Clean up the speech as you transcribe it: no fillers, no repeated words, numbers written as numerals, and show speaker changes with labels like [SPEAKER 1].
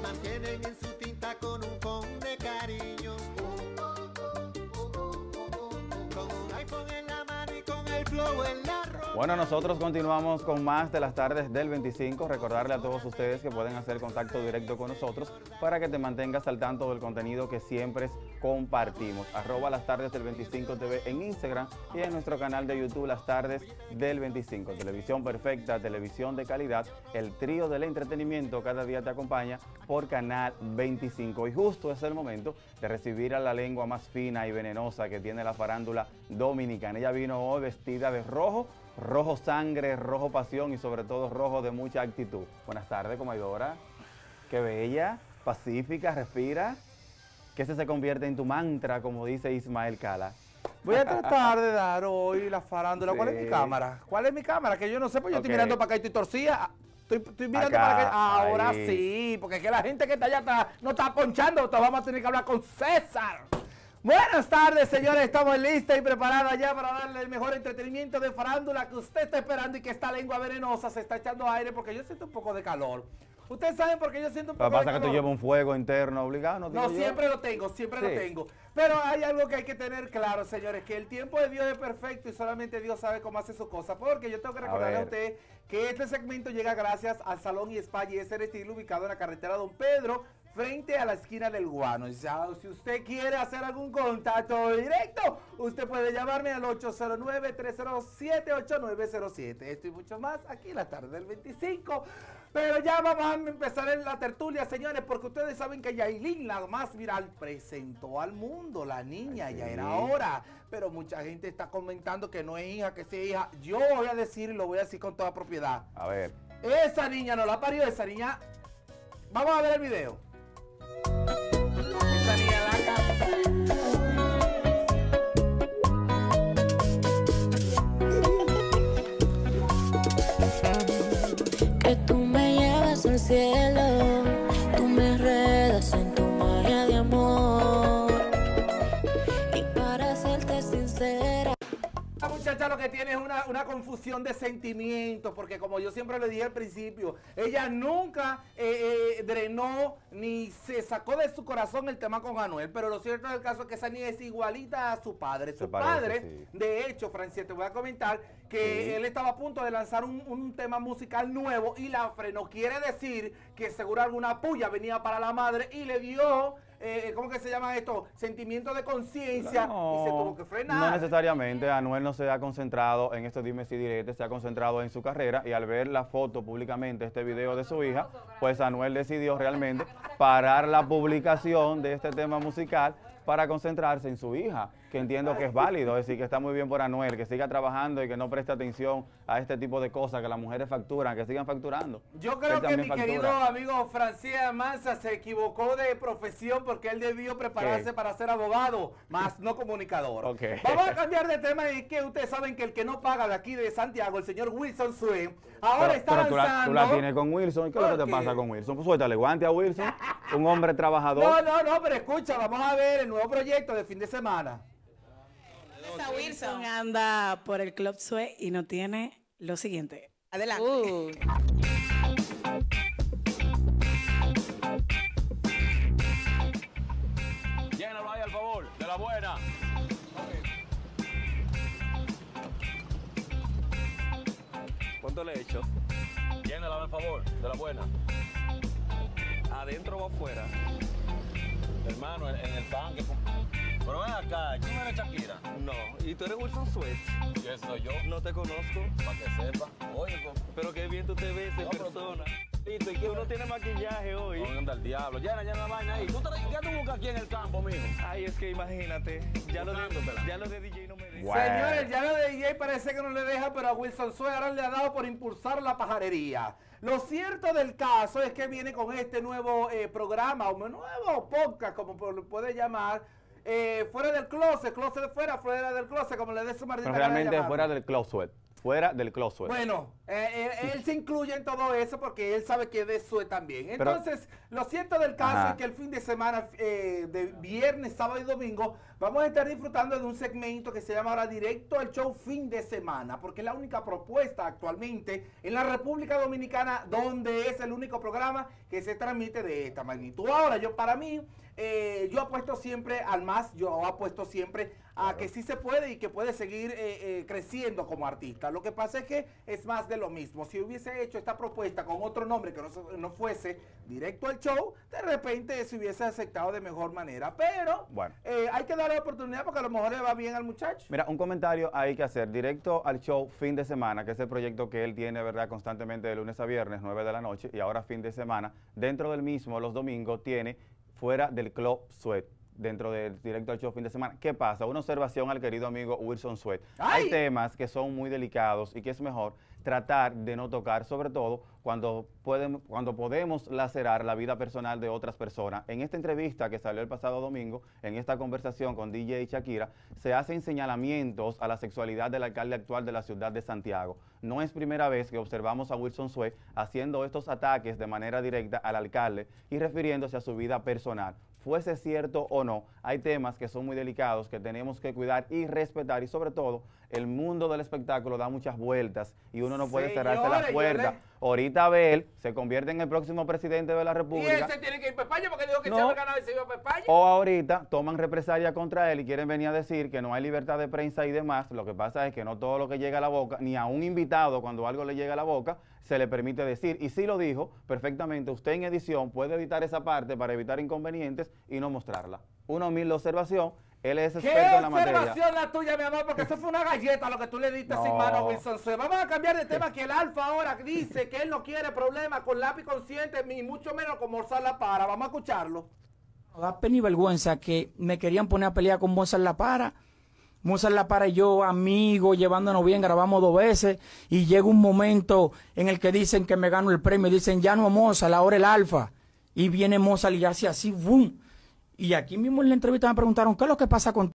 [SPEAKER 1] mantienen en su tinta con un con de cariño. Con un iPhone en la mano y con el flow en la ropa.
[SPEAKER 2] Bueno, nosotros continuamos con más de las tardes del 25. Recordarle a todos ustedes que pueden hacer contacto directo con nosotros para que te mantengas al tanto del contenido que siempre compartimos. @las tardes del 25 TV en Instagram y en nuestro canal de YouTube Las Tardes del 25. Televisión perfecta, televisión de calidad, el trío del entretenimiento cada día te acompaña por Canal 25. Y justo es el momento de recibir a la lengua más fina y venenosa que tiene la farándula dominicana. Ella vino hoy vestida de rojo, rojo sangre, rojo pasión y sobre todo rojo de mucha actitud. Buenas tardes, comadora. Qué bella, pacífica, respira. Que ese se convierte en tu mantra, como dice Ismael Cala.
[SPEAKER 3] Voy a tratar de dar hoy la farándula.
[SPEAKER 2] Sí.
[SPEAKER 3] ¿Cuál es mi cámara? ¿Cuál es mi cámara? Que yo no sé, pues yo estoy mirando para acá y estoy torcida. Estoy mirando
[SPEAKER 2] Acá,
[SPEAKER 3] para acá. Ahora
[SPEAKER 2] ahí.
[SPEAKER 3] sí, porque es que la gente que está allá no está ponchando. Entonces vamos a tener que hablar con César. Buenas tardes, señores. Estamos listas y preparadas ya para darle el mejor entretenimiento de farándula que usted está esperando y que esta lengua venenosa se está echando aire porque yo siento un poco de calor. Ustedes saben por qué yo siento un
[SPEAKER 2] Lo
[SPEAKER 3] poco
[SPEAKER 2] que
[SPEAKER 3] de
[SPEAKER 2] pasa es
[SPEAKER 3] calor.
[SPEAKER 2] que tú llevas un fuego interno obligado, ¿no?
[SPEAKER 3] No,
[SPEAKER 2] digo yo.
[SPEAKER 3] siempre lo tengo, siempre lo
[SPEAKER 2] Sí.
[SPEAKER 3] tengo. Pero hay algo que hay que tener claro, señores, que el tiempo de Dios es perfecto y solamente Dios sabe cómo hace su cosa. Porque yo tengo que recordarle a usted que este segmento llega gracias al Salón y Spa YSR Estilo, ubicado en la carretera Don Pedro, frente a la esquina del Guano. Ya, si usted quiere hacer algún contacto directo, usted puede llamarme al 809-307-8907. Esto y mucho más aquí en la tarde del 25. Pero ya vamos a empezar en la tertulia, señores, porque ustedes saben que Yailin, la más viral, presentó al mundo, la niña,
[SPEAKER 2] Ay,
[SPEAKER 3] ya
[SPEAKER 2] sí.
[SPEAKER 3] era hora. Pero mucha gente está comentando que no es hija, que sí es hija. Yo voy a decir y lo voy a decir con toda propiedad.
[SPEAKER 2] A ver.
[SPEAKER 3] Esa niña no la parió, esa niña... Vamos a ver el video. Esa niña la
[SPEAKER 4] Que tú me llevas al cielo, tú me enredas en tu magia de amor. Y para serte sincera,
[SPEAKER 3] La muchacha lo que tiene es una confusión de sentimientos, porque como yo siempre le dije al principio, ella nunca drenó ni se sacó de su corazón el tema con Anuel, pero lo cierto del caso es que esa niña es igualita a su padre. Su
[SPEAKER 2] parece,
[SPEAKER 3] padre,
[SPEAKER 2] sí.
[SPEAKER 3] de hecho, Francia, te voy a comentar que
[SPEAKER 2] Sí.
[SPEAKER 3] él estaba a punto de lanzar un tema musical nuevo y la frenó. Quiere decir que seguro alguna puya venía para la madre y le dio... ¿cómo que se llama esto? Sentimiento de conciencia y se tuvo que frenar.
[SPEAKER 2] No necesariamente, Anuel no se ha concentrado en estos dimes y diretes, se ha concentrado en su carrera y al ver la foto públicamente, este video de su hija, pues Anuel decidió realmente parar la publicación de este tema musical para concentrarse en su hija, que entiendo que es válido, es decir, que está muy bien por Anuel, que siga trabajando y que no preste atención a este tipo de cosas que las mujeres facturan, que sigan facturando.
[SPEAKER 3] Yo creo
[SPEAKER 2] Él
[SPEAKER 3] que
[SPEAKER 2] también
[SPEAKER 3] mi querido
[SPEAKER 2] factura.
[SPEAKER 3] amigo Francia Manza se equivocó de profesión porque él debió prepararse
[SPEAKER 2] ¿Qué?
[SPEAKER 3] para ser abogado, más no comunicador.
[SPEAKER 2] Ok.
[SPEAKER 3] Vamos a cambiar de tema y que ustedes saben que el que no paga de aquí de Santiago, el señor Wilson Sue, ahora está
[SPEAKER 2] Pero tú
[SPEAKER 3] lanzando...
[SPEAKER 2] la tienes con Wilson. ¿Qué es lo que
[SPEAKER 3] ¿Por
[SPEAKER 2] te
[SPEAKER 3] qué?
[SPEAKER 2] pasa con Wilson? Pues suéltale guante a Wilson, un hombre trabajador.
[SPEAKER 3] No, pero escucha, vamos a ver el nuevo proyecto de fin de semana.
[SPEAKER 5] Esta Wilson anda por el Club Sue y no tiene lo siguiente. Adelante.
[SPEAKER 6] Llénalo ahí, al favor, de la buena. ¿Cuánto le he hecho? Llénalo, al favor, de la buena. ¿Adentro o afuera? Hermano, en el tanque. Pero ven acá, ¿tú no eres Shakira?
[SPEAKER 7] No, ¿y tú eres Wilson Sweat?
[SPEAKER 6] ¿Qué soy yo?
[SPEAKER 7] No te conozco,
[SPEAKER 6] Para que sepa. Oye,
[SPEAKER 7] pero qué bien tú te ves en
[SPEAKER 6] No, pero-
[SPEAKER 7] persona.
[SPEAKER 6] Listo, ¿y
[SPEAKER 7] Tú
[SPEAKER 6] qué
[SPEAKER 7] no tienes maquillaje hoy.
[SPEAKER 6] No, anda el diablo. Llena la vaina ahí. ¿Qué tú buscas aquí en el campo, mijo?
[SPEAKER 7] Ay, es que imagínate, ya lo
[SPEAKER 6] Buscándotela.
[SPEAKER 7] de DJ no me deja.
[SPEAKER 2] Bueno.
[SPEAKER 3] Señores, ya lo de DJ parece que no le deja, pero a Wilson Sue ahora le ha dado por impulsar la pajarería. Lo cierto del caso es que viene con este nuevo programa, o nuevo podcast, como lo puede llamar, fuera del closet de fuera, fuera del closet, como le dé su maldita
[SPEAKER 2] Pero
[SPEAKER 3] gana de
[SPEAKER 2] realmente
[SPEAKER 3] llamarlo.
[SPEAKER 2] fuera del closet. fuera del Club Sue.
[SPEAKER 3] Bueno, él se incluye en todo eso porque él sabe que es de Sue también. Entonces, lo cierto del caso es que el fin de semana, de viernes, sábado y domingo, vamos a estar disfrutando de un segmento que se llama ahora Directo al Show Fin de Semana, porque es la única propuesta actualmente en la República Dominicana donde es el único programa que se transmite de esta magnitud. Ahora, para mí, yo apuesto siempre al más, yo apuesto siempre a que sí se puede y que puede seguir creciendo como artista. Lo que pasa es que es más de lo mismo. Si hubiese hecho esta propuesta con otro nombre que no fuese Directo al Show, de repente se hubiese aceptado de mejor manera. Pero bueno, hay que darle la oportunidad porque a lo mejor le va bien al muchacho.
[SPEAKER 2] Mira, un comentario hay que hacer. Directo al Show Fin de Semana, que es el proyecto que él tiene, ¿verdad?, constantemente de lunes a viernes, 9 de la noche, y ahora fin de semana. Dentro del mismo, los domingos, tiene Fuera del Club Sue, dentro del Directo al Show Fin de Semana. ¿Qué pasa? Una observación al querido amigo Wilson Sue. Hay temas que son muy delicados y que es mejor tratar de no tocar, sobre todo cuando podemos lacerar la vida personal de otras personas. En esta entrevista que salió el pasado domingo, en esta conversación con DJ Shakira, se hacen señalamientos a la sexualidad del alcalde actual de la ciudad de Santiago. No es primera vez que observamos a Wilson Sue haciendo estos ataques de manera directa al alcalde y refiriéndose a su vida personal. Fuese cierto o no, hay temas que son muy delicados que tenemos que cuidar y respetar, y sobre todo el mundo del espectáculo da muchas vueltas y uno no puede cerrarse las puertas. Ahorita Abel se convierte en el próximo presidente de la República.
[SPEAKER 3] Y él se tiene que ir para España porque dijo que se había ganado y se iba para España.
[SPEAKER 2] O ahorita toman represalia contra él y quieren venir a decir que no hay libertad de prensa y demás. Lo que pasa es que no todo lo que llega a la boca, ni a un invitado cuando algo le llega a la boca, se le permite decir. Y si lo dijo perfectamente, usted en edición puede editar esa parte para evitar inconvenientes y no mostrarla. Una humilde observación. Él es experto en la materia.
[SPEAKER 3] ¿Qué observación la tuya, mi amor? Porque eso fue una galleta lo que tú le diste sin mano a Wilson Sue. Vamos a cambiar de tema, que el Alfa ahora dice que él no quiere problemas con lápiz consciente, ni mucho menos con Mozart La Para. Vamos a escucharlo.
[SPEAKER 8] Da pena y vergüenza que me querían poner a pelear con Mozart La Para. Mozart La Para y yo, amigos, llevándonos bien, grabamos 2 veces y llega un momento en el que dicen que me gano el premio, dicen ya no Mozart, ahora el Alfa. Y viene Mozart y hace así, ¡boom! Y aquí mismo en la entrevista me preguntaron, ¿qué es lo que pasa con